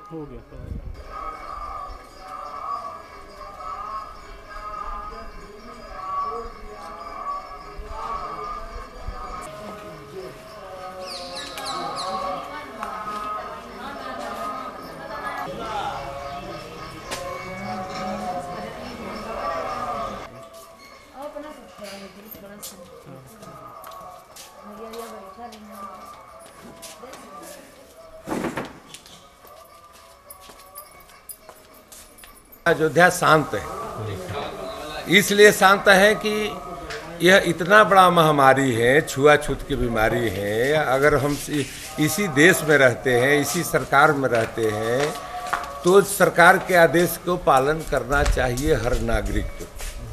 हो गया तो। अयोध्या शांत है, इसलिए शांत है कि यह इतना बड़ा महामारी है, छुआछूत की बीमारी है। अगर हम इसी देश में रहते हैं, इसी सरकार में रहते हैं, तो सरकार के आदेश को पालन करना चाहिए हर नागरिक को।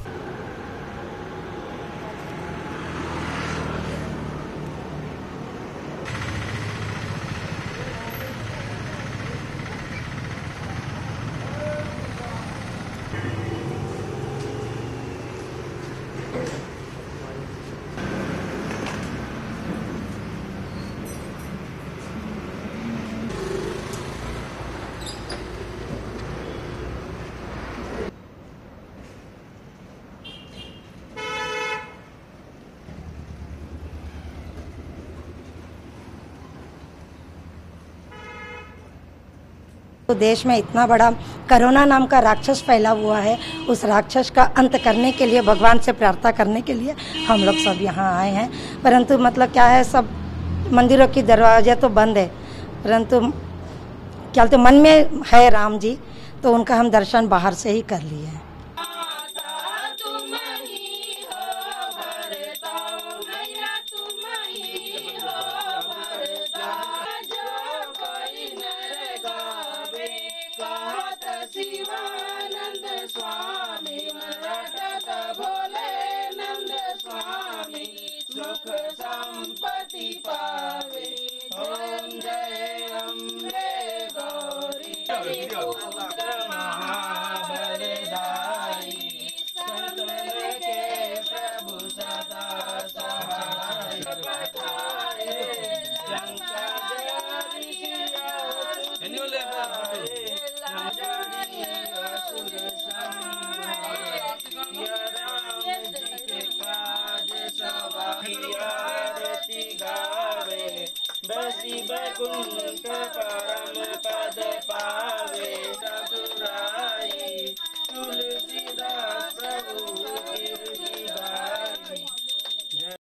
तो देश में इतना बड़ा कोरोना नाम का राक्षस फैला हुआ है, उस राक्षस का अंत करने के लिए भगवान से प्रार्थना करने के लिए हम लोग सब यहाँ आए हैं। परंतु मतलब क्या है, सब मंदिरों की दरवाजे तो बंद है, परंतु क्या तो मन में है राम जी, तो उनका हम दर्शन बाहर से ही कर लिए हैं। शिवानंद स्वामी रटत भोले नंद स्वामी सुख संपत्ति पावे। ओम जय अम्बे गौरी पुत्र महाबलदाई संतन के प्रभु सदा सहाय पठाए लंका आरती गावे बसी बैकुंठ